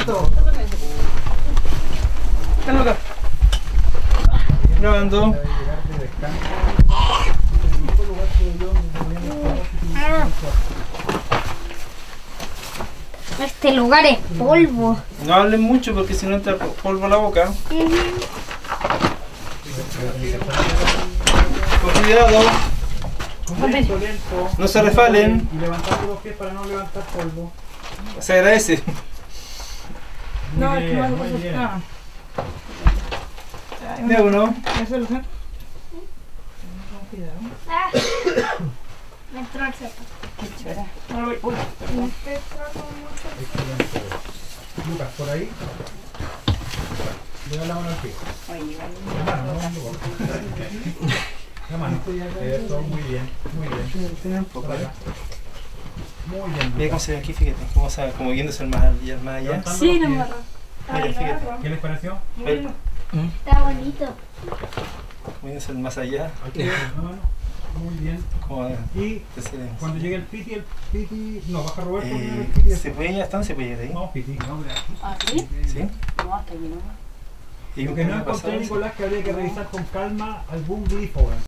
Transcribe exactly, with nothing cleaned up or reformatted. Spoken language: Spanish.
Roberto. Ven acá. Grabando. Este lugar es polvo. No hablen mucho porque si no entra polvo a la boca. Con cuidado. Lento, lento. No se resbalen. Y levantando los pies para no levantar polvo. Se agradece. Muy No, es que bien, no muy lo bien. ah. De uno. Eso lo sé. Con cuidado. Ah. Me entró el seco. Qué chora. No, uy, uy. Excelente. Lucas, por ahí. Le da la mano al pie. Oye, La mano, no, no. La mano. Eso, muy bien, muy bien. Tiene un poco. Por acá. Muy bien. Mira cómo se ve aquí, fíjate. Cómo se como viéndose el más allá. Más allá. Levantando Sí, los no pies. me agarró. Mira, fíjate. ¿Qué les pareció? Ve- ¿Mm? Está bonito. Como viéndose el más allá. Aquí, la mano. Muy bien. Como Y decir, cuando llegue el piti, el piti. No, baja Roberto. primero el eh, piti. ¿se puede ya están? ¿Se puede ir ahí? Vamos, piti. Vamos, ¿Ah, sí? ¿Sí? No, hasta aquí no. Y Lo que no encontré, Nicolás, que habría que revisar con calma algún grifo.